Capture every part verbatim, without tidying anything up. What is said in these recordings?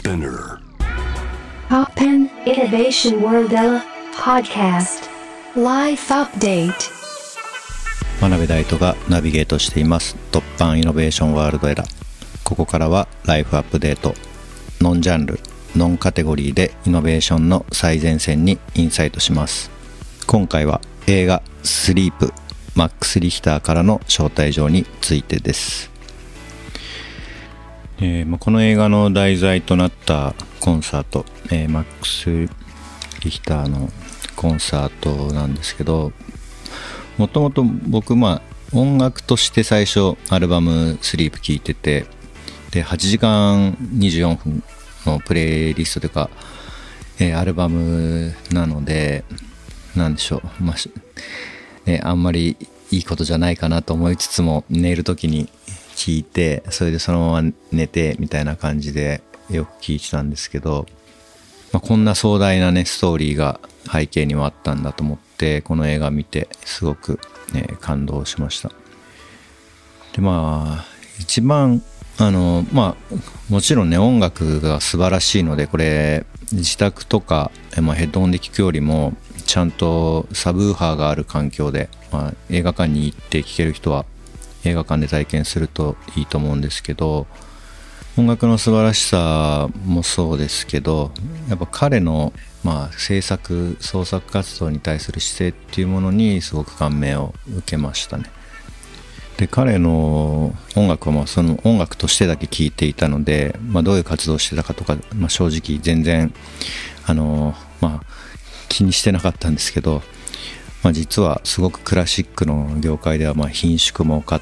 Spinner Poppen Innovation World Ella Podcast Life Update 真鍋大斗がナビゲートしています突破イノベーションワールドエラ。ここからはライフアップデート、ノンジャンルノンカテゴリーでイノベーションの最前線にインサイトします。今回は映画スリープマックス・リヒターからの招待状についてです。えーまあ、この映画の題材となったコンサート、えー、マックス・リヒターのコンサートなんですけど、もともと僕まあ音楽として最初アルバムスリープ聴いてて、ではちじかんにじゅうよんぷんのプレイリストというか、えー、アルバムなのでなんでしょう、まあね、あんまりいいことじゃないかなと思いつつも寝る時に聞いて、それでそのまま寝てみたいな感じでよく聞いてたんですけど、まあ、こんな壮大なねストーリーが背景にはあったんだと思ってこの映画見てすごく、ね、感動しました。でまあ一番あのまあもちろんね音楽が素晴らしいので、これ自宅とか、まあ、ヘッドホンで聴くよりもちゃんとサブウーハーがある環境で、まあ、映画館に行って聴ける人は映画館で体験するといいと思うんですけど、音楽の素晴らしさもそうですけど、やっぱ彼の、まあ、制作創作活動に対する姿勢っていうものにすごく感銘を受けましたね。で彼の音楽はまあその音楽としてだけ聴いていたので、まあ、どういう活動をしてたかとか、まあ、正直全然あの、まあ、気にしてなかったんですけど、まあ、実はすごくクラシックの業界ではまあ品種も多って、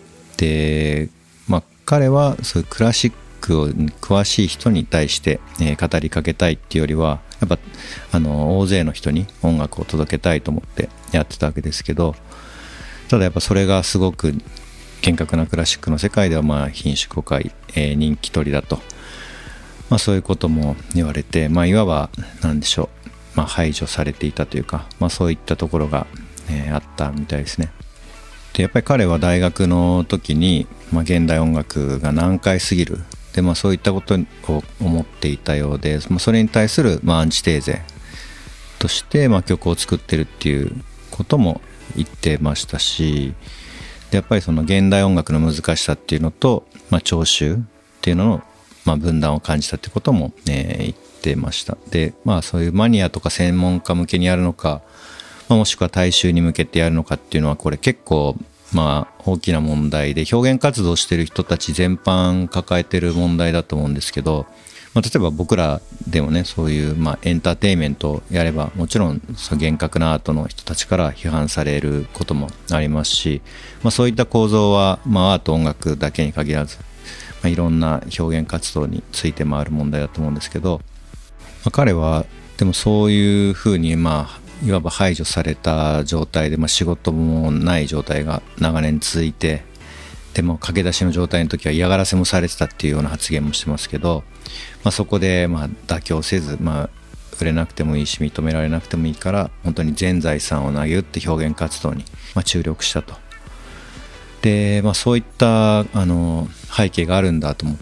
で、まあ、彼はそういうクラシックに詳しい人に対して、えー、語りかけたいっていうよりはやっぱあの大勢の人に音楽を届けたいと思ってやってたわけですけど、ただやっぱそれがすごく厳格なクラシックの世界ではまあ品種誤解、えー、人気取りだと、まあ、そういうことも言われて、まあ、いわば何でしょう、まあ、排除されていたというか、まあ、そういったところが、えー、あったみたいですね。でやっぱり彼は大学の時に、まあ、現代音楽が難解すぎるで、まあ、そういったことを思っていたようで、まあ、それに対する、まあ、アンチテーゼとして、まあ、曲を作ってるっていうことも言ってましたし、でやっぱりその現代音楽の難しさっていうのと、まあ、聴衆っていうのの、まあ、分断を感じたってことも、ね、言ってました。でまあそういうマニアとか専門家向けにやるのか、まあ、もしくは大衆に向けてやるのかっていうのはこれ結構まあ大きな問題で、表現活動してる人たち全般抱えてる問題だと思うんですけど、まあ、例えば僕らでもねそういうまあエンターテインメントをやればもちろんその厳格なアートの人たちから批判されることもありますし、まあ、そういった構造はまあアート音楽だけに限らず、まあ、いろんな表現活動について回る問題だと思うんですけど、まあ、彼はでもそういうふうにまあいわば排除された状態で、まあ、仕事もない状態が長年続いて、でも駆け出しの状態の時は嫌がらせもされてたっていうような発言もしてますけど、まあ、そこでまあ妥協せず、まあ、売れなくてもいいし認められなくてもいいから本当に全財産を投げ打って表現活動にまあ注力したと。で、まあ、そういったあの背景があるんだと思って、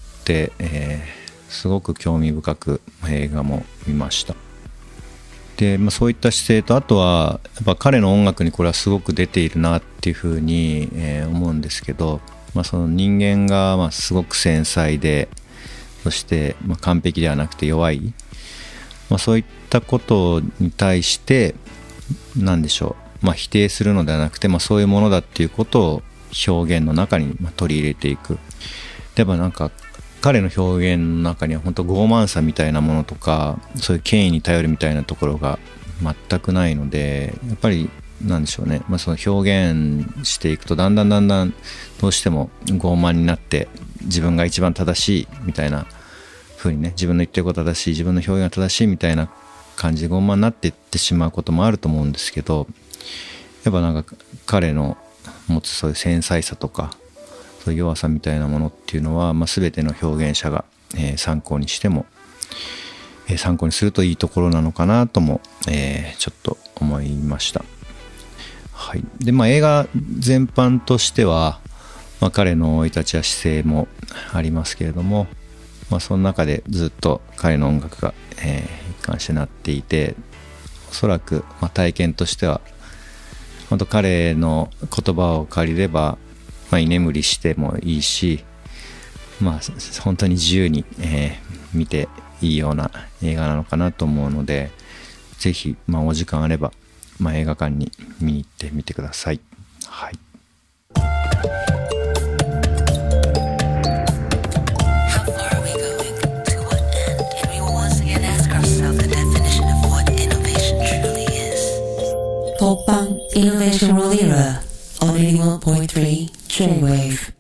えー、すごく興味深く映画も見ました。で、まあ、そういった姿勢と、あとはやっぱ彼の音楽にこれはすごく出ているなっていうふうに、えー、思うんですけど、まあ、その人間がまあすごく繊細で、そしてまあ完璧ではなくて弱い、まあ、そういったことに対して何でしょう、まあ、否定するのではなくて、まあ、そういうものだっていうことを表現の中にまあ取り入れていく。でもなんか彼の表現の中には本当傲慢さみたいなものとか、そういう権威に頼るみたいなところが全くないので、やっぱりなんでしょうね、まあ、その表現していくとだんだんだんだんどうしても傲慢になって自分が一番正しいみたいな風にね、自分の言ってることが正しい、自分の表現が正しいみたいな感じで傲慢になっていってしまうこともあると思うんですけど、やっぱなんか彼の持つそういう繊細さとかそういう弱さみたいなものっていうのは、まあ、全ての表現者が、えー、参考にしても、えー、参考にするといいところなのかなとも、えー、ちょっと思いました。はい。でまあ映画全般としては、まあ、彼の生い立ちや姿勢もありますけれども、 まあ、その中でずっと彼の音楽が、えー、一貫してなっていて、おそらく、まあ、体験としては本当彼の言葉を借りれば、まあ、居眠りしてもいいし、まあ、本当に自由に、えー、見ていいような映画なのかなと思うので、ぜひ、まあ、お時間あれば、まあ、映画館に見に行ってみてください。はい。 Pop Punk Innovation World Era on eighty-one point three J-Wave.